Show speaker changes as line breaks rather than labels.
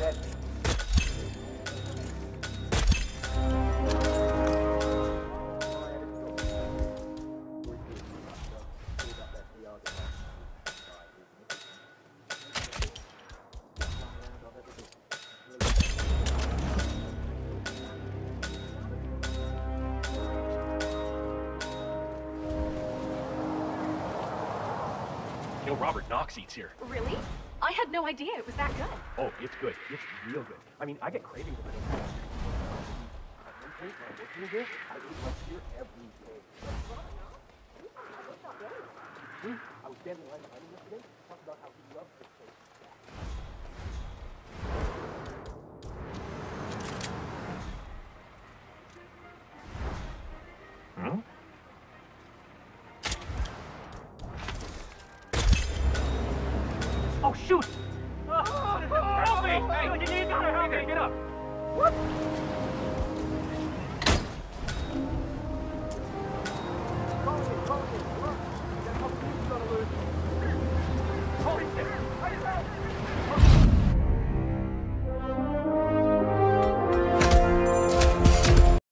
You know, Robert Knox eats here.
Really? I had no idea it was that good.
Oh, it's good. It's real good. I mean, I get cravings when I don't have here. I eat lunch here every day. I was standing in line behind him yesterday, talking about how he loves this place. Huh? Oh, shoot! Help me! Hey, you gotta help me! Get up! What?